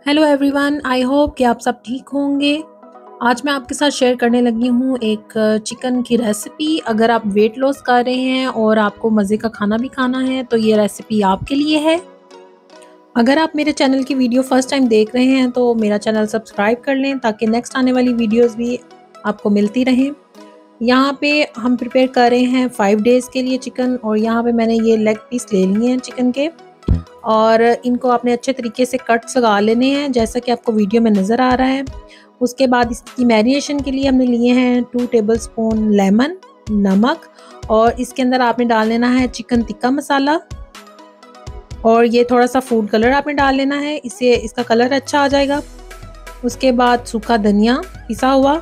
Hello everyone, I hope कि आप सब ठीक होंगे। आज मैं आपके साथ शेयर करने लगी हूँ एक चिकन की रेसिपी। अगर आप वेट लॉस कर रहे हैं और आपको मज़े का खाना भी खाना है तो ये रेसिपी आपके लिए है। अगर आप मेरे चैनल की वीडियो फर्स्ट टाइम देख रहे हैं तो मेरा चैनल सब्सक्राइब कर लें ताकि नेक्स्ट आने वाली वीडियोस भी आपको मिलती रहें। यहाँ पे हम प्रिपेयर कर रहे हैं 5 डेज़ के लिए चिकन, और यहाँ पे मैंने ये लेग पीस ले लिए हैं चिकन के, और इनको आपने अच्छे तरीके से कट्स लगा लेने हैं जैसा कि आपको वीडियो में नज़र आ रहा है। उसके बाद इसकी मैरिनेशन के लिए हमने लिए हैं 2 टेबलस्पून लेमन, नमक, और इसके अंदर आपने डाल लेना है चिकन टिक्का मसाला, और ये थोड़ा सा फूड कलर आपने डाल लेना है, इससे इसका कलर अच्छा आ जाएगा। उसके बाद सूखा धनिया पिसा हुआ,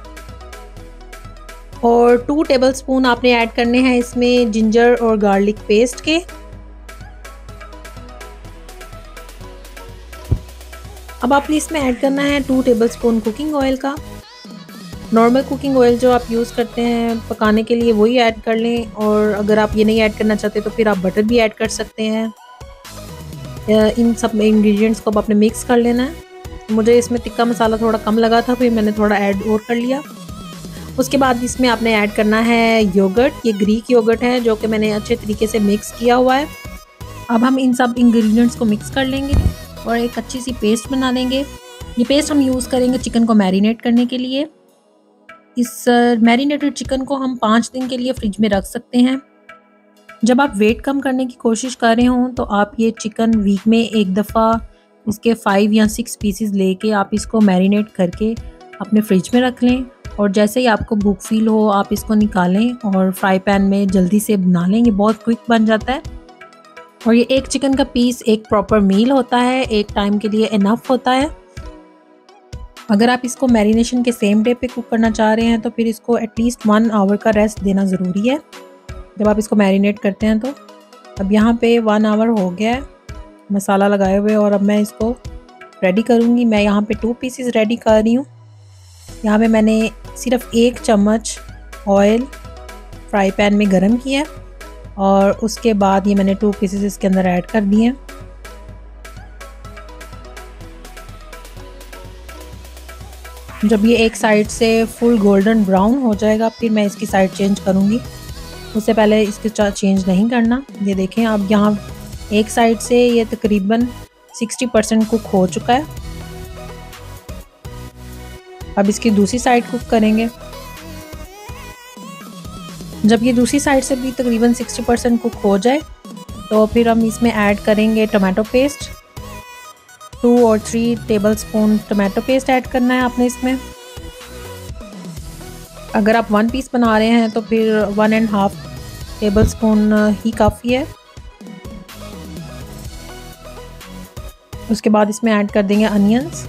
और 2 टेबलस्पून आपने ऐड करने हैं इसमें जिंजर और गार्लिक पेस्ट के। अब आपने इसमें ऐड करना है 2 टेबलस्पून कुकिंग ऑयल का। नॉर्मल कुकिंग ऑयल जो आप यूज़ करते हैं पकाने के लिए वही ऐड कर लें, और अगर आप ये नहीं ऐड करना चाहते तो फिर आप बटर भी ऐड कर सकते हैं। इन सब इंग्रेडिएंट्स को अब आपने मिक्स कर लेना है। मुझे इसमें टिक्का मसाला थोड़ा कम लगा था, फिर मैंने थोड़ा ऐड और कर लिया। उसके बाद इसमें आपने ऐड करना है योगर्ट। ये ग्रीक योगर्ट है जो कि मैंने अच्छे तरीके से मिक्स किया हुआ है। अब हम इन सब इंग्रेडिएंट्स को मिक्स कर लेंगे और एक अच्छी सी पेस्ट बना लेंगे। ये पेस्ट हम यूज़ करेंगे चिकन को मैरिनेट करने के लिए। इस मैरिनेटेड चिकन को हम 5 दिन के लिए फ्रिज में रख सकते हैं। जब आप वेट कम करने की कोशिश कर रहे हों तो आप ये चिकन वीक में एक दफ़ा इसके 5 या 6 पीसेस लेके आप इसको मैरिनेट करके अपने फ्रिज में रख लें, और जैसे ही आपको भूख फील हो आप इसको निकालें और फ्राई पैन में जल्दी से बना लें। ये बहुत क्विक बन जाता है, और ये एक चिकन का पीस एक प्रॉपर मील होता है, एक टाइम के लिए इनफ होता है। अगर आप इसको मैरिनेशन के सेम डे पे कुक करना चाह रहे हैं तो फिर इसको एटलीस्ट 1 आवर का रेस्ट देना ज़रूरी है जब आप इसको मैरिनेट करते हैं। तो अब यहाँ पे 1 आवर हो गया है मसाला लगाए हुए, और अब मैं इसको रेडी करूँगी। मैं यहाँ पे 2 पीसेस रेडी कर रही हूँ। यहाँ पे मैंने सिर्फ 1 चम्मच ऑयल फ्राई पैन में गर्म किया है, और उसके बाद ये मैंने 2 पीसेस इसके अंदर ऐड कर दिए हैं। जब ये एक साइड से फुल गोल्डन ब्राउन हो जाएगा फिर मैं इसकी साइड चेंज करूँगी, उससे पहले इसके चेंज नहीं करना। ये देखें अब यहाँ एक साइड से ये तकरीबन 60% कुक हो चुका है। अब इसकी दूसरी साइड कुक करेंगे। जब ये दूसरी साइड से भी तकरीबन 60% कुक हो जाए तो फिर हम इसमें ऐड करेंगे टमाटो पेस्ट। 2 और 3 टेबलस्पून टमाटो पेस्ट ऐड करना है आपने इसमें। अगर आप 1 पीस बना रहे हैं तो फिर 1.5 टेबलस्पून ही काफ़ी है। उसके बाद इसमें ऐड कर देंगे अनियंस।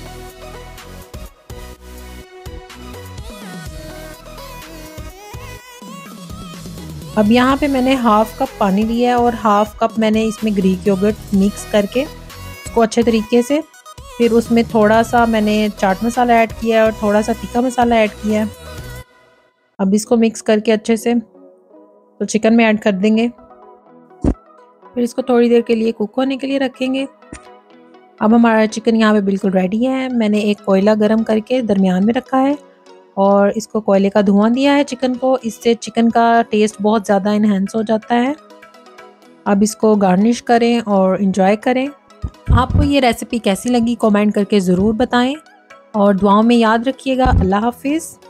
अब यहाँ पे मैंने 1/2 कप पानी लिया है और 1/2 कप मैंने इसमें ग्रीक योगर्ट मिक्स करके उसको अच्छे तरीके से, फिर उसमें थोड़ा सा मैंने चाट मसाला ऐड किया है और थोड़ा सा तीखा मसाला ऐड किया है। अब इसको मिक्स करके अच्छे से तो चिकन में ऐड कर देंगे, फिर इसको थोड़ी देर के लिए कुक होने के लिए रखेंगे। अब हमारा चिकन यहाँ पे बिल्कुल रेडी है। मैंने एक कोयला गरम करके दरमियान में रखा है और इसको कोयले का धुआं दिया है चिकन को, इससे चिकन का टेस्ट बहुत ज़्यादा इन्हेंस हो जाता है। अब इसको गार्निश करें और इन्जॉय करें। आपको ये रेसिपी कैसी लगी कमेंट करके ज़रूर बताएं, और दुआओं में याद रखिएगा। अल्लाह हाफिज़।